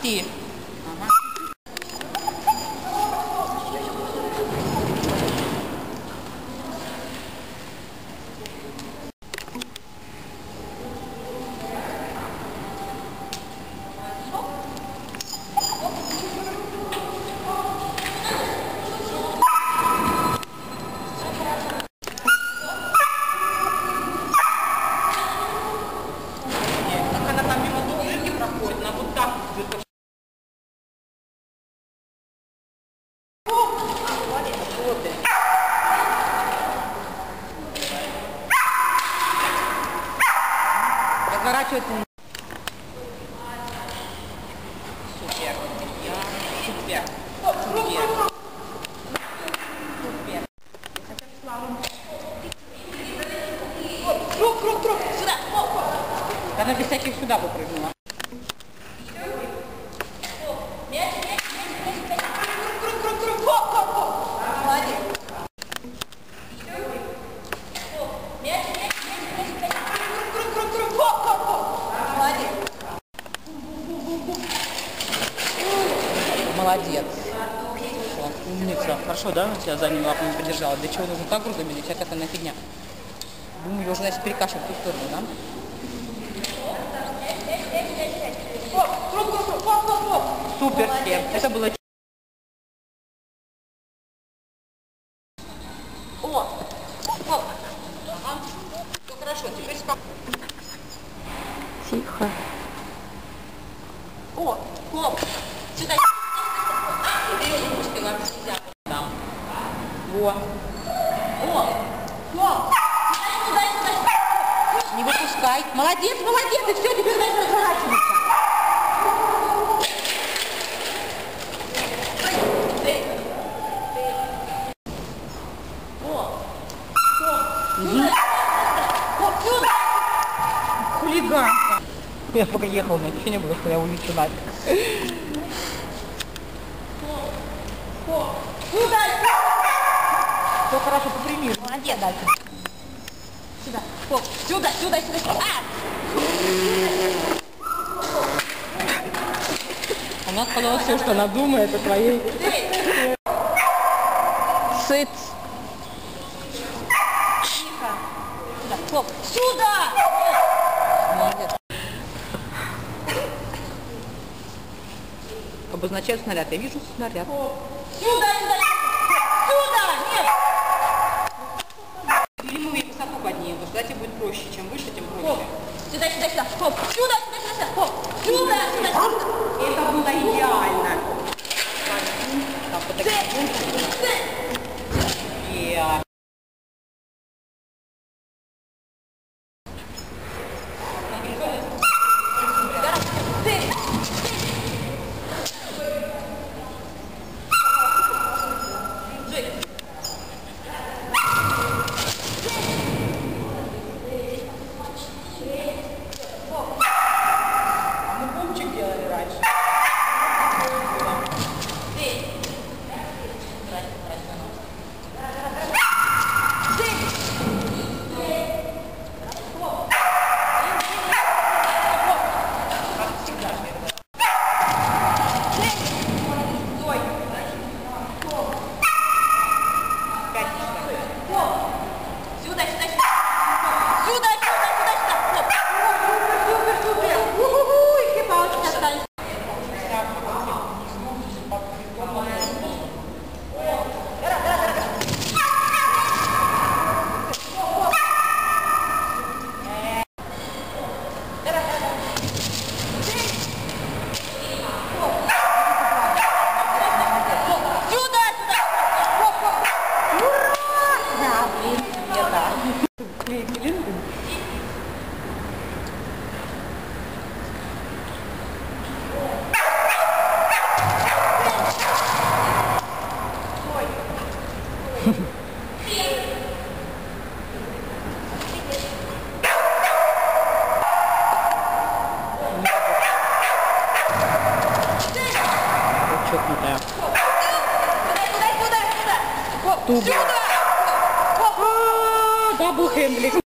ты. Ага. Как она там мимо дорожки проходит, она вот так идет. Разворачивается. Супер. Супер. Супер. Супер. Круг. Сюда. Она без всяких сюда выпрыгнула. Молодец. Умница. Хорошо, да? Он тебя задними лапами поддержала. Для чего нужно так грузом или всякая там фигня? Думаю, уже, значит, перекашивать в ту сторону, да? Супер, всем. Это было... О! Ага. Все хорошо, теперь спокойно. Тихо. О! Сюда! Ты ее выпустила. Там. Во. Сюда. Не выпускай. Молодец, и все, теперь дальше разворачиваться. Хулиганка. Я пока ехал, у меня ощущение было, что я улечу нафиг. Все хорошо, поприми. Молодец, дальше. Сюда. Она сказала все, что она думает о твоей. Сыц. Сюда! Молодец. Обозначает снаряд. Я вижу снаряд. Сюда! Нет! Или мы ее высоко поднимем, потому что тогда тебе будет проще. Чем выше, тем проще. Сюда. Сюда. Это было идеально. Так, вот такие пункты. Чокнутая. Сюда! Дабл хендлик.